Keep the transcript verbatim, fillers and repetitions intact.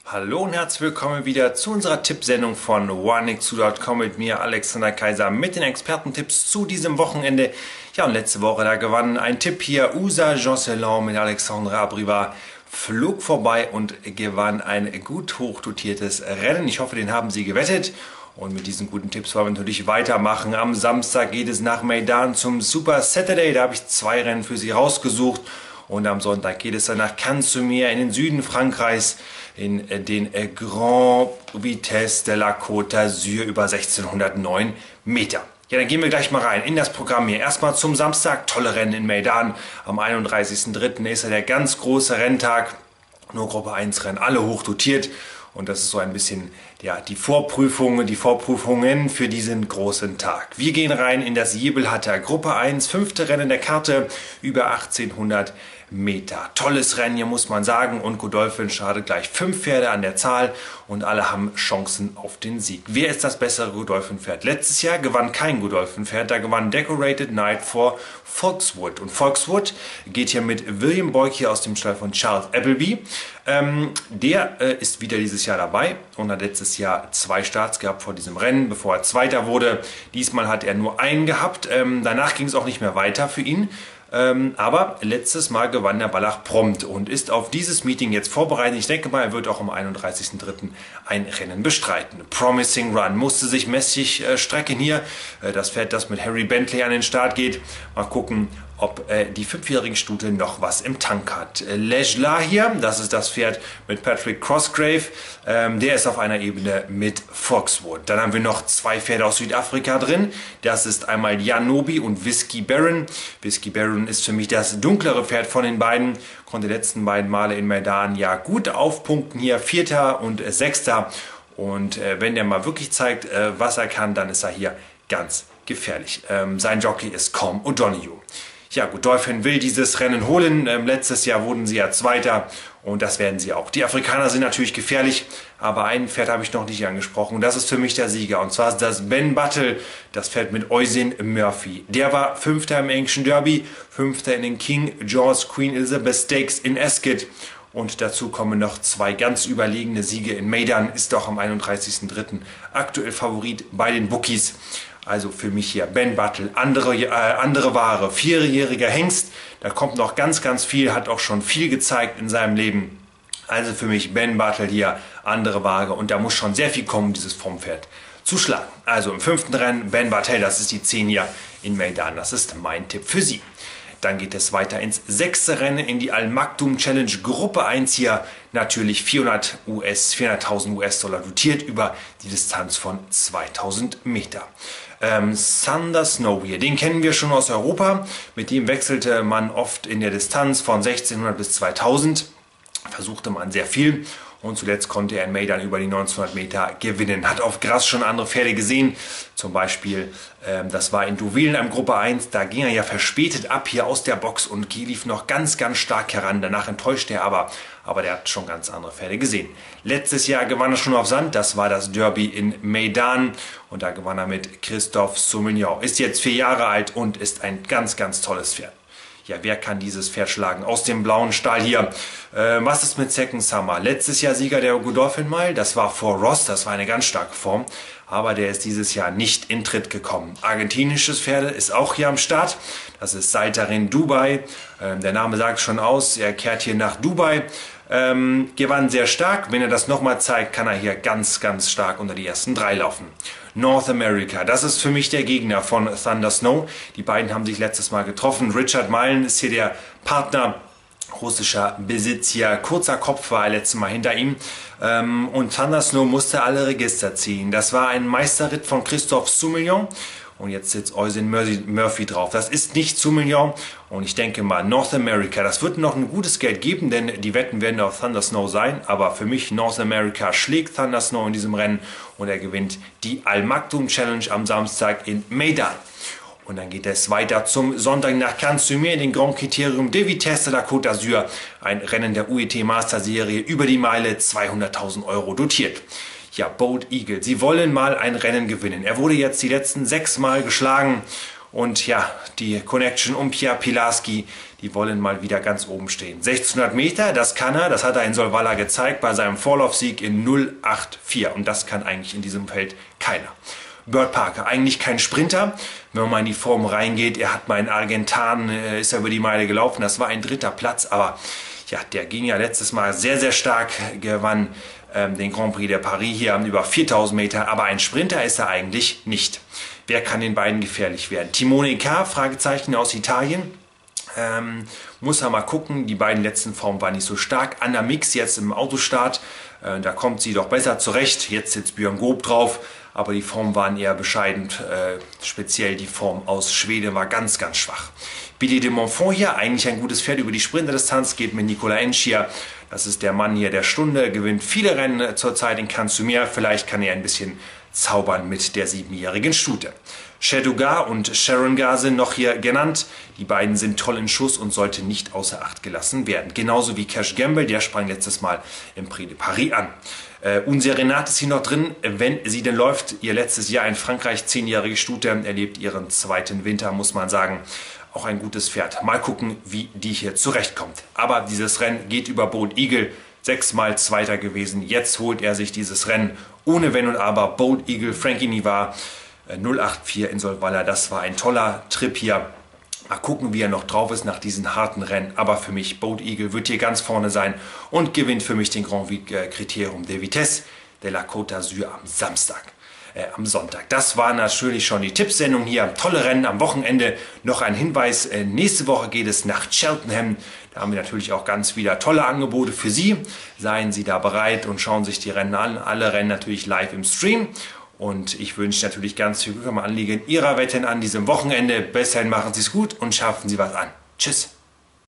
Hallo und herzlich willkommen wieder zu unserer Tippsendung von one x two dot com mit mir, Alexander Kaiser, mit den Expertentipps zu diesem Wochenende. Ja, und letzte Woche, da gewann ein Tipp hier, U S A Josselin mit Alexandre Abrivard, flog vorbei und gewann ein gut hochdotiertes Rennen. Ich hoffe, den haben Sie gewettet. Und mit diesen guten Tipps wollen wir natürlich weitermachen. Am Samstag geht es nach Meydan zum Super Saturday. Da habe ich zwei Rennen für Sie rausgesucht. Und am Sonntag geht es dann nach Cannes-sur-Mer in den Süden Frankreichs, in den Grand Vitesse de la Côte d'Azur über sechzehnhundertneun Meter. Ja, dann gehen wir gleich mal rein in das Programm hier. Erstmal zum Samstag, tolle Rennen in Meydan. Am einunddreißigsten dritten ist ja der ganz große Renntag. Nur Gruppe eins Rennen, alle hoch dotiert. Und das ist so ein bisschen ja, die Vorprüfungen, die Vorprüfungen für diesen großen Tag. Wir gehen rein in das Jebelhatter Gruppe eins, fünfte Rennen der Karte, über achtzehnhundert Meter. Tolles Rennen hier, muss man sagen. Und Godolphin startet gleich fünf Pferde an der Zahl und alle haben Chancen auf den Sieg. Wer ist das bessere Godolphin-Pferd? Letztes Jahr gewann kein Godolphin-Pferd, da gewann Decorated Knight vor Foxwood. Und Foxwood geht hier mit William Boyk hier aus dem Stall von Charles Appleby. Ähm, der äh, ist wieder dieses Jahr dabei und hat letztes Jahr zwei Starts gehabt vor diesem Rennen, bevor er Zweiter wurde. Diesmal hat er nur einen gehabt. Ähm, danach ging es auch nicht mehr weiter für ihn. Ähm, aber letztes Mal gewann der Ballach prompt und ist auf dieses Meeting jetzt vorbereitet. Ich denke mal, er wird auch am einunddreißigsten dritten ein Rennen bestreiten. Promising Run musste sich mäßig äh, strecken hier. Äh, das Pferd, das mit Harry Bentley an den Start geht. Mal gucken, ob äh, die fünfjährige Stute noch was im Tank hat. Äh, Lejla hier, das ist das Pferd mit Patrick Cosgrave. Ähm, der ist auf einer Ebene mit Foxwood. Dann haben wir noch zwei Pferde aus Südafrika drin. Das ist einmal Janobi und Whiskey Baron. Whiskey Baron ist für mich das dunklere Pferd von den beiden. Konnte die letzten beiden Male in Meydan ja gut aufpunkten hier. Vierter und äh, Sechster. Und äh, wenn der mal wirklich zeigt, äh, was er kann, dann ist er hier ganz gefährlich. Ähm, sein Jockey ist Com O'Donoghue. Ja, Godolphin will dieses Rennen holen. Ähm, letztes Jahr wurden sie ja Zweiter und das werden sie auch. Die Afrikaner sind natürlich gefährlich, aber ein Pferd habe ich noch nicht angesprochen. Das ist für mich der Sieger und zwar ist das Ben Battle, das Pferd mit Oisin Murphy. Der war Fünfter im englischen Derby, Fünfter in den King George Queen Elizabeth Stakes in Ascot. Und dazu kommen noch zwei ganz überlegene Siege in Meydan, ist auch am einunddreißigsten dritten aktuell Favorit bei den Bookies. Also für mich hier Ben Battle, andere, äh, andere Ware, vierjähriger Hengst, da kommt noch ganz, ganz viel, hat auch schon viel gezeigt in seinem Leben. Also für mich Ben Battle hier, andere Ware und da muss schon sehr viel kommen, dieses Formpferd zu schlagen. Also im fünften Rennen Ben Battle, das ist die zehn hier in Meydan, das ist mein Tipp für Sie. Dann geht es weiter ins sechste Rennen in die Al Maktoum Challenge Gruppe eins hier. Natürlich vierhundert US, vierhunderttausend US-Dollar dotiert über die Distanz von zweitausend Meter. Ähm, Thunder Snow hier, den kennen wir schon aus Europa. Mit dem wechselte man oft in der Distanz von sechzehnhundert bis zweitausend. Versuchte man sehr viel. Und zuletzt konnte er in Meydan über die neunzehnhundert Meter gewinnen. Hat auf Gras schon andere Pferde gesehen. Zum Beispiel, ähm, das war in Deauville am Gruppe eins. Da ging er ja verspätet ab hier aus der Box und lief noch ganz, ganz stark heran. Danach enttäuschte er aber. Aber der hat schon ganz andere Pferde gesehen. Letztes Jahr gewann er schon auf Sand. Das war das Derby in Meydan. Und da gewann er mit Christophe Soumillon. Ist jetzt vier Jahre alt und ist ein ganz, ganz tolles Pferd. Ja, wer kann dieses Pferd schlagen? Aus dem blauen Stall hier. Äh, was ist mit Second Summer? Letztes Jahr Sieger der Godolphin Mile. Das war vor Ross. Das war eine ganz starke Form. Aber der ist dieses Jahr nicht in Tritt gekommen. Argentinisches Pferde ist auch hier am Start. Das ist Saltarin Dubai. Ähm, der Name sagt schon aus. Er kehrt hier nach Dubai. Ähm, gewann sehr stark. Wenn er das nochmal zeigt, kann er hier ganz, ganz stark unter die ersten drei laufen. North America, das ist für mich der Gegner von Thunder Snow. Die beiden haben sich letztes Mal getroffen. Richard Mullen ist hier der Partner. Russischer Besitz hier. Kurzer Kopf war er letztes Mal hinter ihm. Ähm, und Thunder Snow musste alle Register ziehen. Das war ein Meisterritt von Christophe Soumillon. Und jetzt sitzt Oisin Murphy drauf. Das ist nicht Soumillon. Und ich denke mal, North America, das wird noch ein gutes Geld geben, denn die Wetten werden auf Thunder Snow sein. Aber für mich, North America schlägt Thunder Snow in diesem Rennen. Und er gewinnt die Al Maktoum Challenge am Samstag in Meydan. Und dann geht es weiter zum Sonntag nach Cannes-sur-Mer, den Grand Criterium de Vitesse de la Côte d'Azur. Ein Rennen der U E T Master Serie über die Meile, zweihunderttausend Euro dotiert. Ja, Bold Eagle, sie wollen mal ein Rennen gewinnen. Er wurde jetzt die letzten sechs Mal geschlagen Und ja, die Connection um Pierre Pilarski, die wollen mal wieder ganz oben stehen. sechzehnhundert Meter, das kann er, das hat er in Solvalla gezeigt bei seinem Vorlaufsieg in null acht vier. Und das kann eigentlich in diesem Feld keiner. Burt Parker, eigentlich kein Sprinter, wenn man mal in die Form reingeht. Er hat mal in Argentan, äh, ist er über die Meile gelaufen, das war ein dritter Platz, aber ja, der ging ja letztes Mal sehr, sehr stark, gewann ähm, den Grand Prix de Paris hier über viertausend Meter, aber ein Sprinter ist er eigentlich nicht. Wer kann den beiden gefährlich werden? Timone K, Fragezeichen aus Italien. Ähm, muss er mal gucken, die beiden letzten Formen waren nicht so stark. Anna Mix jetzt im Autostart, äh, da kommt sie doch besser zurecht. Jetzt sitzt Björn Goop drauf, aber die Formen waren eher bescheiden. Äh, speziell die Form aus Schweden war ganz, ganz schwach. Billy de Montfort hier, eigentlich ein gutes Pferd über die Sprinterdistanz, geht mit Nicolas Enchier. Das ist der Mann hier der Stunde, gewinnt viele Rennen zurzeit in Cannes-sur-Mer. Vielleicht kann er ein bisschen zaubern mit der siebenjährigen Stute. Chedugar und Sharon Gar sind noch hier genannt. Die beiden sind toll in Schuss und sollten nicht außer Acht gelassen werden. Genauso wie Cash Gamble, der sprang letztes Mal im Prix de Paris an. Äh, Unser Renate ist hier noch drin, wenn sie denn läuft. Ihr letztes Jahr in Frankreich, zehnjährige Stute, erlebt ihren zweiten Winter, muss man sagen. Auch ein gutes Pferd. Mal gucken, wie die hier zurechtkommt. Aber dieses Rennen geht über Bold Eagle. Sechsmal Zweiter gewesen. Jetzt holt er sich dieses Rennen ohne Wenn und Aber. Bold Eagle, Frankie Nivar, null acht vier in Solvalla. Das war ein toller Trip hier. Mal gucken, wie er noch drauf ist nach diesen harten Rennen. Aber für mich, Bold Eagle wird hier ganz vorne sein und gewinnt für mich den Grand Criterium de Vitesse de la Côte d'Azur am Samstag. Äh, am Sonntag. Das war natürlich schon die Tippsendung hier. Tolle Rennen am Wochenende. Noch ein Hinweis, äh, nächste Woche geht es nach Cheltenham. Da haben wir natürlich auch ganz wieder tolle Angebote für Sie. Seien Sie da bereit und schauen sich die Rennen an. Alle Rennen natürlich live im Stream. Und ich wünsche natürlich ganz viel Glück am Anliegen Ihrer Wetten an diesem Wochenende. Bis dahin machen Sie es gut und schaffen Sie was an. Tschüss.